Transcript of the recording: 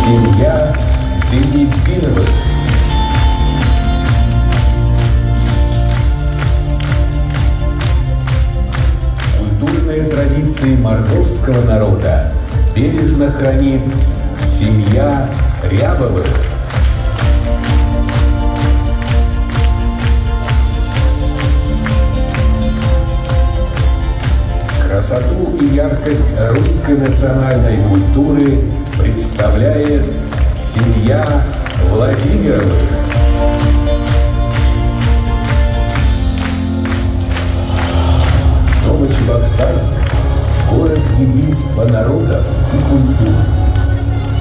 Семья Зейнетдиновых. Культурные традиции мордовского народа бережно хранит семья Рябовых. Красоту и яркость русской национальной культуры представляет семья Владимировых.